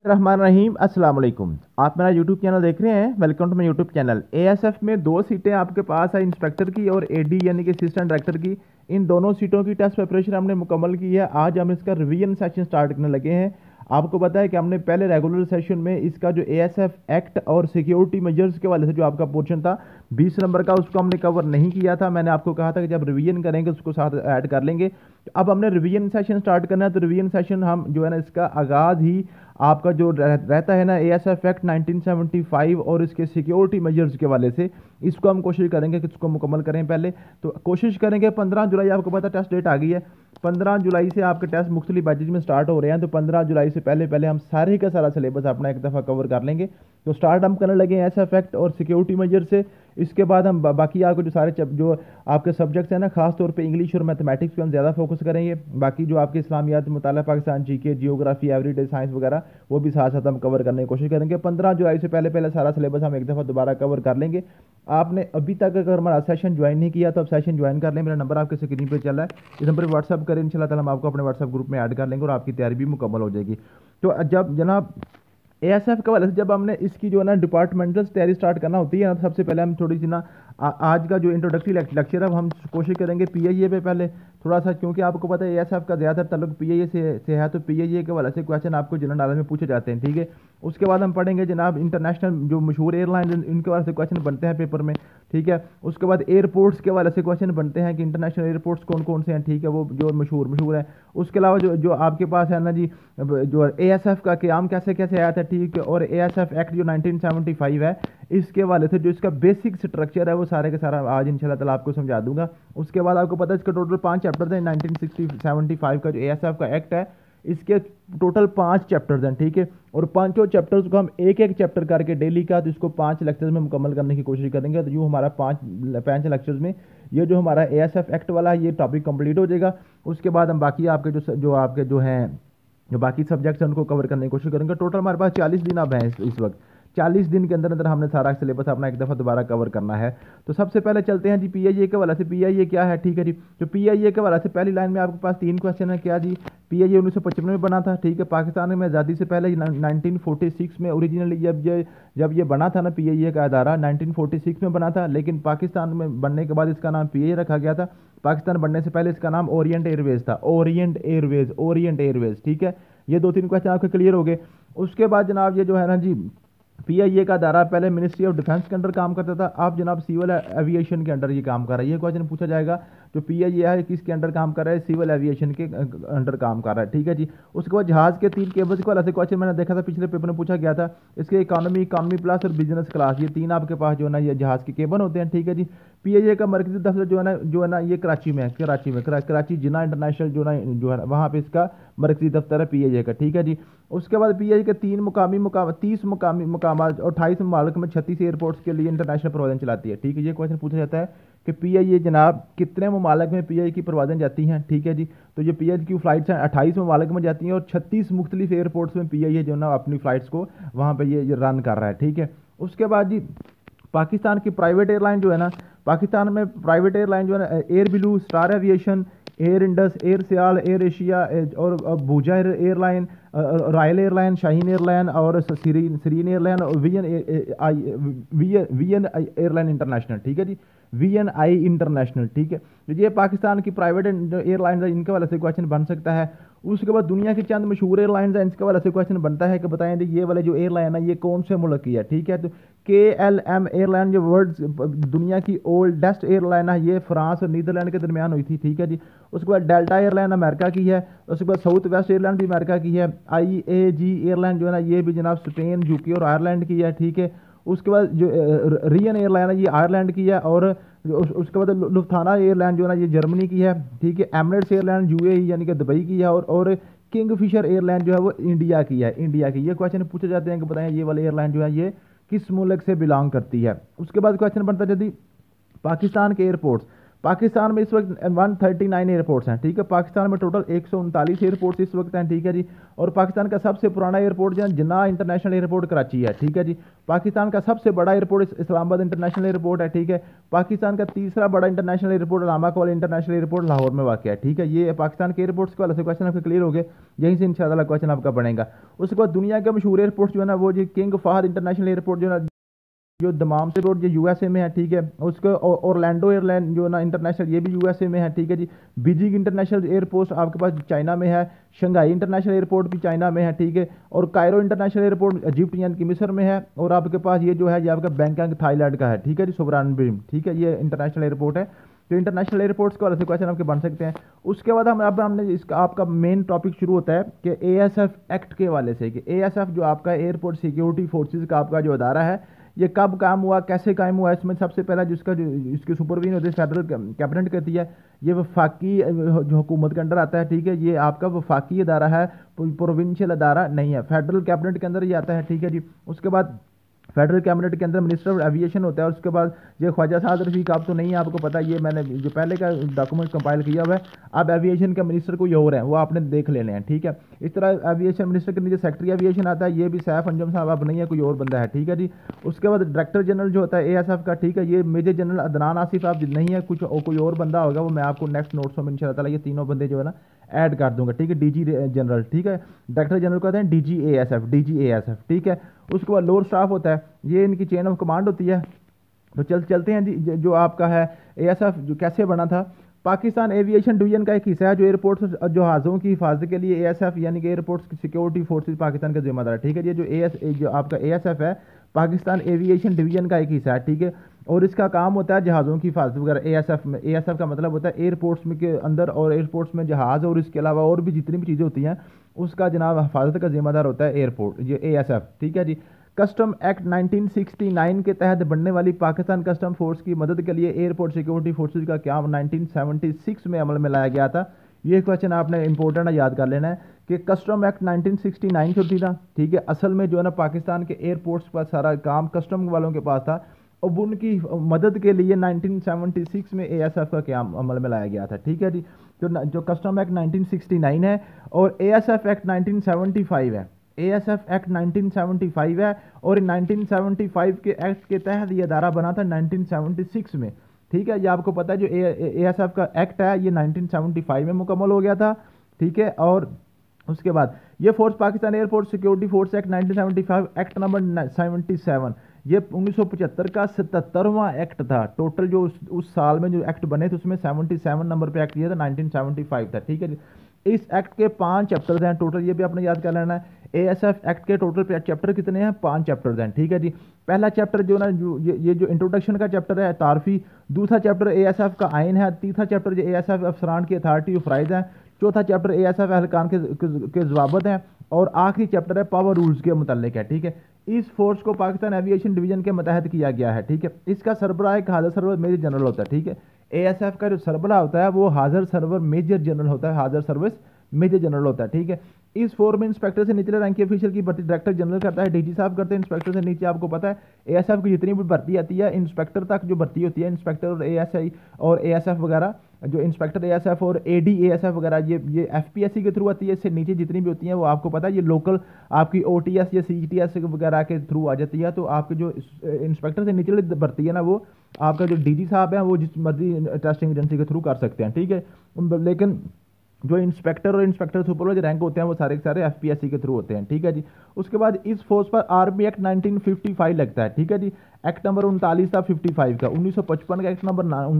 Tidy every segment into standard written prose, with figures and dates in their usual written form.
रहमान रहीम अस्सलाम वालेकुम। आप मेरा यूट्यूब चैनल देख रहे हैं। Welcome to my YouTube channel. ASF में दो सीटें आपके पास है, इंस्पेक्टर की और एडी यानी कि असिस्टेंट डायरेक्टर की। इन दोनों सीटों की टेस्ट प्रिपरेशन हमने मुकम्मल की है। आज हम इसका रिवीजन सेशन स्टार्ट करने लगे हैं। आपको पता है कि हमने पहले रेगुलर सेशन में इसका जो एएसएफ एक्ट और सिक्योरिटी मेजर्स के वाले से जो आपका पोर्शन था 20 नंबर का, उसको हमने कवर नहीं किया था। मैंने आपको कहा था कि जब रिवीजन करेंगे उसको साथ ऐड कर लेंगे। अब हमने रिवीजन सेशन स्टार्ट करना है, तो रिवीजन सेशन हम जो है ना इसका आगाज़ ही आपका जो रहता है ना एएसएफ एक्ट 1975 और इसके सिक्योरिटी मेजर्स के वाले से, इसको हम कोशिश करेंगे कि इसको मुकम्मल करें। पहले तो कोशिश करेंगे 15 जुलाई, आपको पता टेस्ट डेट आ गई है। 15 जुलाई से आपके टेस्ट मुख्तलिफ बैचेज में स्टार्ट हो रहे हैं, तो 15 जुलाई से पहले पहले हम सारे का सारा सिलेबस अपना एक दफ़ा कवर कर लेंगे। तो स्टार्ट हम करने लगे एएसएफ एक्ट और सिक्योरिटी मेजर से। इसके बाद हम बाकी आपको जो सारे जो आपके सब्जेक्ट्स हैं ना, खास तौर पे इंग्लिश और मैथमेटिक्स पे हम ज़्यादा फोकस करेंगे। बाकी जो आपके इस्लामियात, मुताला Pakistan, GK, geography, everyday science वगैरह, वो भी साथ साथ हम कवर करने की कोशिश करेंगे। 15 जुलाई से पहले पहले सारा सिलेबस हम एक दफ़ा दोबारा कवर कर लेंगे। आपने अभी तक अगर हमारा सेशन ज्वाइन नहीं किया तो आप सेशन ज्वाइन कर लें। मेरा नंबर आपके स्क्रीन पर चल रहा है, इस नंबर पर व्हाट्सअप करें। इंशाल्लाह ताला हम आपको अपने व्हाट्सअप ग्रुप में ऐड कर लेंगे और आपकी तैयारी भी मुकम्मल हो जाएगी। तो जब जनाब एएसएफ के वाले से जब हमने इसकी जो है ना डिपार्टमेंटल तैयारी स्टार्ट करना होती है ना, सबसे पहले हम थोड़ी सी ना आज का जो इंट्रोडक्टरी लेक्चर है हम कोशिश करेंगे पीआईए पे पहले थोड़ा सा, क्योंकि आपको पता है एएसएफ का ज़्यादातर ताल्लुक पीआईए से है, तो पीआईए के वाले से क्वेश्चन आपको जनरल नॉलेज में पूछे जाते हैं। ठीक है, उसके बाद हम पढ़ेंगे जनाब इंटरनेशनल जो मशहूर एयरलाइन, इनके वाले से क्वेश्चन बनते हैं पेपर में। ठीक है, उसके बाद एयरपोर्ट्स के वाले से क्वेश्चन बनते हैं कि इंटरनेशनल एयरपोर्ट्स कौन कौन से हैं। ठीक है, वो जो मशहूर मशहूर है। उसके अलावा जो जो आपके पास है ना जी, जो एएसएफ का क़याम कैसे कैसे आया था। ठीक है, और एएसएफ एक्ट जो 1975 है, इसके वाले से जो इसका बेसिक स्ट्रक्चर है वो सारे के सारा आज इंशाल्लाह ताला आपको समझा दूंगा। उसके बाद आपको पता है इसका टोटल 5 चैप्टर हैं। 1975 का जो एएसएफ का एक्ट है, इसके टोटल 5 चैप्टर्स हैं। ठीक है, और पांचों चैप्टर्स को हम एक एक चैप्टर करके डेली का, तो इसको 5 लेक्चर्स में मुकम्मल करने की कोशिश करेंगे। तो यूँ हमारा 5 लेक्चर्स में ये जो हमारा एएसएफ एक्ट वाला है ये टॉपिक कंप्लीट हो जाएगा। उसके बाद हम बाकी आपके जो आपके जो हैं जो बाकी सब्जेक्ट्स हैं उनको कवर करने की कोशिश करेंगे। टोटल हमारे पास 40 दिन अब हैं इस वक्त। 40 दिन के अंदर अंदर हमने सारा सिलेबस अपना एक दफ़ा दोबारा कवर करना है। तो सबसे पहले चलते हैं जी पीआईए के वाला से। पीआईए क्या है? ठीक है जी, तो पीआईए के वाला से पहली लाइन में आपके पास 3 क्वेश्चन है। क्या जी? पीआईए 1955 में बना था। ठीक है, पाकिस्तान में आज़ादी से पहले 1946 में ओरिजिनली जब ये बना था ना, पीआईए का अदारा 1946 में बना था, लेकिन पाकिस्तान में बनने के बाद इसका नाम पीआईए रखा गया था। पाकिस्तान बनने से पहले इसका नाम ओरिएंट एयरवेज था। Orient Airways. ठीक है, ये 2-3 क्वेश्चन आपके क्लियर हो गए। उसके बाद जनाब ये जो है ना जी, पीआईए का दायरा पहले मिनिस्ट्री ऑफ डिफेंस के अंडर काम करता था, अब जनाब सिविल एविएशन के अंडर ये काम कर रहा है। ये क्वेश्चन पूछा जाएगा, जो पीआईए है किसके अंडर काम कर रहा है? सिविल एविएशन के अंडर काम कर रहा है। ठीक है जी, उसके बाद जहाज़ के 3 केबल्स के वाला से क्वेश्चन मैंने देखा था पिछले पेपर में पूछा गया था। इसके इकॉनमी प्लस और बिजनेस क्लास, ये 3 आपके पास जो है ना ये जहाज़ के केबल होते हैं। ठीक है जी, पीआईए का मरकजी दफ्तर जो है ना ये कराची में है। कराची जिन्ना इंटरनेशनल जो है वहाँ पे इसका मरकजी दफ्तर है पीआईए का। ठीक है जी, उसके बाद पीआईए के 30 मुकामी मुकाम और 28 ममालिक में 36 एयरपोर्ट्स के लिए इंटरनेशनल परवाज़ें चलाती है। ठीक है, ये क्वेश्चन पूछा जाता है कि पीआईए जनाब कितने ममालिक में पीआईए की परवाज़ें जाती हैं। ठीक है जी, तो ये पीआईए की फ़्लाइट्स हैं 28 ममालिक में जाती हैं और 36 मुख्तलिफ एयरपोर्ट्स में पीआईए जो है ना अपनी फ़्लाइट्स को वहाँ पर ये रन कर रहा है। ठीक है, उसके बाद जी पाकिस्तान की प्राइवेट एयरलाइन जो है ना, पाकिस्तान में प्राइवेट एयरलाइन जो है ना, Air Blue, Star Aviation, Air Indus, Air Sial, Air Asia और Bhoja airline, Royal Airline, Shaheen airline और सीरीन एयरलाइन और वीएन एयरलाइन इंटरनेशनल। ठीक है जी, वीएनआई इंटरनेशनल। ठीक है, तो ये पाकिस्तान की प्राइवेट एयरलाइन है, इनके वाले से क्वेश्चन बन सकता है। उसके बाद दुनिया की चंद मशहूर एयरलाइंस हैं, इनके वाले से क्वेश्चन बनता है कि बताएं ये वाले जो एयरलाइन है ये कौन से मुल्क की है। ठीक है, तो KLM एयरलाइन जो वर्ल्ड दुनिया की ओल्डेस्ट एयरलाइन है, ये फ्रांस और नीदरलैंड के दरमियान हुई थी। ठीक है जी, उसके बाद डेल्टा एयरलाइन अमेरिका की है। उसके बाद साउथ वेस्ट एयरलाइन भी अमेरिका की है। IAG एयरलाइन जो है ना ये भी जनाब स्पेन, यूके और आयरलैंड की है। ठीक है, उसके बाद जो रियन एयरलाइन है ये आयरलैंड की है। और उसके बाद लुफ्थाना एयरलाइन जो है ना ये जर्मनी की है। ठीक है, एमिरेट्स एयरलाइन UAE यानी कि दुबई की है। और किंगफिशर एयरलाइन जो है वो इंडिया की है। ये क्वेश्चन पूछे जाते हैं कि बताएं ये वाली एयरलाइन जो है ये किस मुल्क से बिलोंग करती है। उसके बाद क्वेश्चन बनता है यदि पाकिस्तान के एयरपोर्ट्स, पाकिस्तान में इस वक्त 139 एयरपोर्ट्स हैं, ठीक है। पाकिस्तान में टोटल 139 एयरपोर्ट्स इस वक्त हैं, ठीक है जी। और पाकिस्तान का सबसे पुराना एयरपोर्ट जो है जिन्ना इंटरनेशनल एयरपोर्ट कराची है, ठीक है जी। पाकिस्तान का सबसे बड़ा एयरपोर्ट इस्लामाबाद इंटरनेशनल एयरपोर्ट है, ठीक है। पाकिस्तान का तीसरा बड़ा international airport Allama Iqbal international airport Lahore में वाक़ है, ठीक है। ये पाकिस्तान के एयरपोर्ट्स के वाले से क्वेश्चन आपके क्लियर हो गए, यहीं से इंशाल्लाह क्वेश्चन आपका बनेगा। उसके बाद दुनिया के मशहूर एयरपोर्ट जो है ना वो जी किंग फहद इंटरनेशनल एयरपोर्ट जो है जो दमाम से रोड जो यूएसए में है, ठीक है। उसका ओरलैंडो एयरलाइन जो ना इंटरनेशनल ये भी यूएसए में है, ठीक है जी। बीजिंग इंटरनेशनल एयरपोर्ट आपके पास चाइना में है। शंघाई इंटरनेशनल एयरपोर्ट भी चाइना में है, ठीक है। और कायरो इंटरनेशनल एयरपोर्ट इजिप्ट यानी कि मिस्र में है। और आपके पास ये जो है ये आपका बैंकॉक थाईलैंड का है, ठीक है जी। सुब्रानबीम, ठीक है, ये इंटरनेशनल एयरपोर्ट है। तो इंटरनेशनल एयरपोर्ट्स के वाले से क्वेश्चन आपके बन सकते हैं। उसके बाद हमने इसका आपका मेन टॉपिक शुरू होता है कि एएसएफ एक्ट के वाले से, कि एएसएफ जो आपका एयरपोर्ट सिक्योरिटी फोर्सेज का आपका जो अदारा है ये कब काम हुआ, कैसे कायम हुआ। इसमें सबसे पहला जिसका इसकी सुपरविजन होती है फेडरल कैबिनेट करती है। ये वफाकी जो हुकूमत के अंडर आता है, ठीक है। ये आपका वफाकी अदारा है, प्रोविंशियल अदारा नहीं है, फेडरल कैबिनेट के अंदर ये आता है, ठीक है जी। उसके बाद फेडरल कैबिनेट के अंदर मिनिस्टर ऑफ एविएशन होता है। और उसके बाद ये ख्वाजा साद रफीक, आप तो नहीं है, आपको पता, ये मैंने जो पहले का डॉक्यूमेंट कंपाइल किया हुआ है। अब एविएशन का मिनिस्टर कोई और है, वो आपने देख लेने हैं, ठीक है। इस तरह एविएशन मिनिस्टर के नीचे सेक्रेटरी एविएशन आता है, ये भी सैफ अंजुम साहब अब नहीं है, कोई और बंदा है, ठीक है जी। उसके बाद डायरेक्टर जनरल जो होता है एएसएफ का, ठीक है, ये मेजर जनरल अदनान आसिफ आप नहीं है, कुछ कोई और बंदा होगा, वो मैं आपको नेक्स्ट नोट्स में इंशाल्लाह ये तीनों बंदे जो है ना ऐड कर दूंगा, ठीक है। डीजी जनरल, ठीक है। डायरेक्टर जनरल कहते हैं डीजी एएसएफ, ठीक है। उसके बाद लोअर स्टाफ होता है, ये इनकी चेन ऑफ कमांड होती है। तो चलते हैं जी, जो आपका है एएसएफ जो कैसे बना था। पाकिस्तान एविएशन डिवीजन का एक हिस्सा है जो एयरपोर्ट्स और जहाज़ों की हिफाजत के लिए एएसएफ यानी कि एयरपोर्ट्स सिक्योरिटी फोर्सेज पाकिस्तान का जिम्मेदार है, ठीक है। ये जो आपका एएसएफ है पाकिस्तान एविएशन डिवीजन का एक हिस्सा है, ठीक है। और इसका काम होता है जहाज़ों की हिफाजत वगैरह एएसएफ में। एएसएफ का मतलब होता है एयरपोर्ट्स में के अंदर और एयरपोर्ट्स में जहाज़ और इसके अलावा और भी जितनी भी चीज़ें होती हैं उसका जनाब हिफाजत का जिम्मेदार होता है एयरपोर्ट, ये एएसएफ, ठीक है जी। कस्टम एक्ट 1969 के तहत बनने वाली पाकिस्तान कस्टम फोर्स की मदद के लिए एयरपोर्ट सिक्योरिटी फोर्सेज का क्या 1976 में अमल में लाया गया था। ये क्वेश्चन आपने इंपॉर्टेंट याद कर लेना है कि कस्टम एक्ट 1969 जो थी ना, ठीक है, असल में जो है ना पाकिस्तान के एयरपोर्ट्स पर सारा काम कस्टम वालों के पास था। अब उनकी मदद के लिए 1976 में एएसएफ का क्या अमल में लाया गया था, ठीक है जी। जो कस्टम एक्ट 1969 है और एएसएफ एक्ट 1975 है। एएसएफ एक्ट 1975 है और 1975 के एक्ट के तहत ये अदारा बना था 1976 में, ठीक है। ये आपको पता है जो एएसएफ का एक्ट है ये 1975 में मुकम्मल हो गया था, ठीक है। और उसके बाद ये force Pakistan airport security force act 1975 act number 77 ये 1975 का 77वां एक्ट था। टोटल जो उस साल में जो एक्ट बने थे उसमें 77 नंबर पे एक्ट किया था, 1975 था, ठीक है जी। इस एक्ट के 5 चैप्टर्स हैं टोटल, ये भी आपने याद कर लेना है। एएसएफ एक्ट के टोटल चैप्टर कितने हैं, 5 चैप्टर्स हैं, ठीक है जी। पहला चैप्टर जो ना ये जो इंट्रोडक्शन का चैप्टर है तारफी। दूसरा चैप्टर एएसएफ का आइन है। तीसरा चैप्टर जो एएसएफ अफसरान की अथॉरिटी ऑफ राइज है। चौथा चैप्टर एएसएफ एहलकान के जवाबत हैं। और आखिरी चैप्टर है पावर रूल्स के मुतालिक है, ठीक है। इस फोर्स को पाकिस्तान एविएशन डिवीजन के मतहत किया गया है, ठीक है। इसका सरबराह एक हाजिर सर्वर मेजर जनरल होता है, ठीक है। एएसएफ का जो सरबराह होता है वो हाजिर सर्वर मेजर जनरल होता है, हाजिर सर्विस मेजर जनरल होता है, ठीक है। इस फोर्स में इंस्पेक्टर से निचले रैंक के ऑफिशियल की भर्ती डायरेक्टर जनरल करता है, डीजी साहब करते हैं। इंस्पेक्टर से नीचे आपको पता है एएसएफ की जितनी भी भर्ती आती है इंस्पेक्टर तक जो भर्ती होती है, इंस्पेक्टर और एएसआई और एएसएफ वगैरह जो इंस्पेक्टर एएसएफ और एडी एएसएफ वगैरह ये एफपीएससी के थ्रू आती है। इससे नीचे जितनी भी होती हैं वो आपको पता है ये लोकल आपकी ओटीएस या सीटीएस वगैरह के थ्रू आ जाती है। तो आपके जो इंस्पेक्टर से निचले भर्ती है ना वो आपका जो डीजी साहब है वो जिस मर्जी टेस्टिंग एजेंसी के थ्रू कर सकते हैं, ठीक है। लेकिन जो इंस्पेक्टर और इंस्पेक्टर सुपरवाइजर रैंक होते हैं वो सारे के सारे एफपीएससी के थ्रू होते हैं, ठीक है जी। उसके बाद इस फोर्स पर आर्मी एक्ट 1955 लगता है, ठीक है जी। एक्ट नंबर 39 था 55 का। 1955 का एक्ट नंबर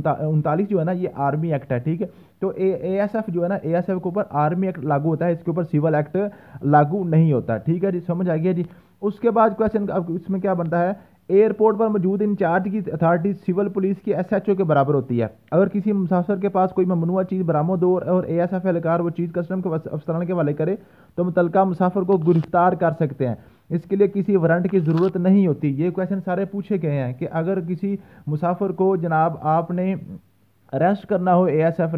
39 जो है ना ये आर्मी एक्ट है, ठीक है। तो एएसएफ जो है ना एएसएफ के ऊपर आर्मी एक्ट लागू होता है, इसके ऊपर सिविल एक्ट लागू नहीं होता, ठीक है जी। समझ आ गया जी। उसके बाद क्वेश्चन अब इसमें क्या बनता है, एयरपोर्ट पर मौजूद इंचार्ज की अथॉरिटी सिविल पुलिस की एसएचओ के बराबर होती है। अगर किसी मुसाफिर के पास कोई ममनुआ चीज़ बरामद हो और एएसएफ एहलकार वो चीज़ कस्टम के अफसरान के हवाले करे तो मुतलका मुसाफिर को गिरफ्तार कर सकते हैं। इसके लिए किसी वारंट की ज़रूरत नहीं होती। ये क्वेश्चन सारे पूछे गए हैं कि अगर किसी मुसाफिर को जनाब आपने अरेस्ट करना हो एएसएफ ने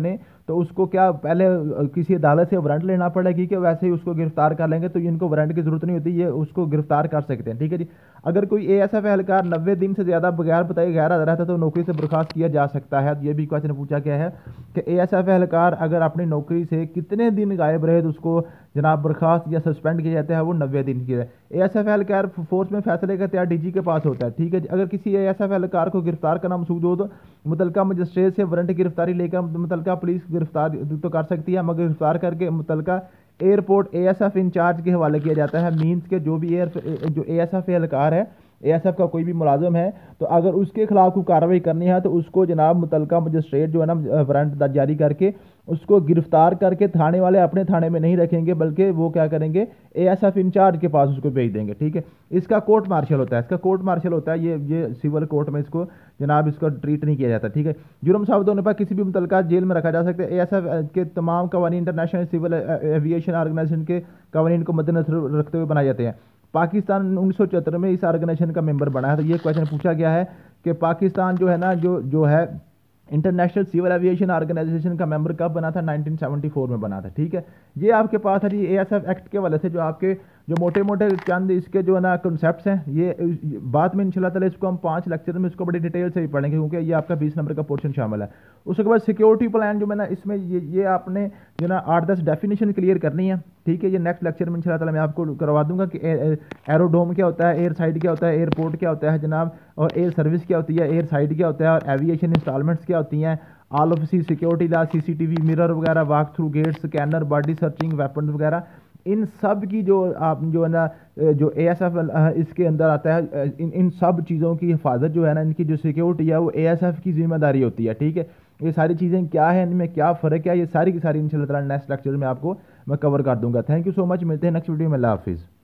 तो उसको क्या पहले किसी अदालत से वारंट लेना पड़ेगी कि वैसे ही उसको गिरफ्तार कर लेंगे, तो इनको वारंट की जरूरत नहीं होती, ये उसको गिरफ्तार कर सकते हैं। ठीक है जी। अगर कोई एएसएफ एहलकार 90 दिन से ज़्यादा बगैर बताए गैर हाजिर रहता है तो नौकरी से बर्खास्त किया जा सकता है। ये भी क्वेश्चन पूछा गया है कि एएसएफ एहलकार अगर अपनी नौकरी से कितने दिन गायब रहे तो उसको जनाब बर्खास्त या सस्पेंड किया जाता है, वो 90 दिन की है। एएसएफ एहलकार फोर्स में फैसले का इख्तियार डीजी के पास होता है। ठीक है। अगर किसी एएसएफ एहलकार को गिरफ्तार करना मकसूद हो तो मुतलका मजिस्ट्रेट से वारंट गिरफ्तारी लेकर मुतलका पुलिस गिरफ्तार तो कर सकती है, मगर गिरफ्तार करके मुतलका एयरपोर्ट एएसएफ इंचार्ज के हवाले किया जाता है। मीन्स के जो भी जो एएसएफ एहलकार है, एएसएफ का कोई भी मुलाजिम है, तो अगर उसके खिलाफ कोई कार्रवाई करनी है तो उसको जनाब मुतलका मजिस्ट्रेट जो है ना वारंट जारी करके उसको गिरफ्तार करके थाने वाले अपने थाने में नहीं रखेंगे, बल्कि वो क्या करेंगे, एएसएफ इंचार्ज के पास उसको भेज देंगे। ठीक है। इसका कोर्ट मार्शल होता है, इसका कोर्ट मार्शल होता है, ये सिविल कोर्ट में इसको जनाब इसको ट्रीट नहीं किया जाता। ठीक है। जुर्म साबित होने पर किसी भी मुतलका जेल में रखा जा सकता है। एएसएफ के तमाम कवानीन इंटरनेशनल सिविल एविएशन ऑर्गेनाइजेशन के कवानीन को मद्देनजर रखते हुए बनाए जाते हैं। पाकिस्तान 1974 में इस ऑर्गेनाइजेशन का मेंबर बना है। तो ये क्वेश्चन पूछा गया है कि पाकिस्तान जो है ना जो है इंटरनेशनल सिविल एविएशन ऑर्गेनाइजेशन का मेंबर कब बना था? 1974 में बना था। ठीक है। ये आपके पास है जी एएसएफ एक्ट के वाले से जो आपके जो मोटे मोटे चंद इसके जो है ना कॉन्सेप्ट्स हैं, ये बाद में इंशाल्लाह ताला इसको हम 5 लेक्चर में इसको बड़ी डिटेल से भी पढ़ेंगे, क्योंकि ये आपका 20 नंबर का पोर्शन शामिल है। उसके बाद सिक्योरिटी प्लान जो मैं ना इसमें ये आपने जो ना 8-10 डेफिनेशन क्लियर करनी है। ठीक है। ये नेक्स्ट लेक्चर में इंशाल्लाह ताला मैं आपको करवा दूंगा कि एरोडोम क्या होता है, एयर साइड क्या होता है, एयरपोर्ट क्या होता है जनाब, और एयर सर्विस क्या होती है, एयर साइड क्या होता है, और एविएशन इंस्टॉलमेंट्स क्या होती हैं, all of security law, CCTV, mirror वगैरह, walk through gates, scanner, body searching, weapons वगैरह, इन सब की जो आप जो है ना जो एएसएफ इसके अंदर आता है, इन सब चीज़ों की हिफाजत जो है ना, इनकी जो सिक्योरिटी है वो एएसएफ की जिम्मेदारी होती है। ठीक है। ये सारी चीज़ें क्या है, इनमें क्या फ़र्क है, ये सारी की सारी इंशाल्लाह ताला नेक्स्ट लेक्चर में आपको मैं कवर कर दूंगा। Thank you so much. मिलते हैं नेक्स्ट वीडियो में। अल्लाह हाफिज़।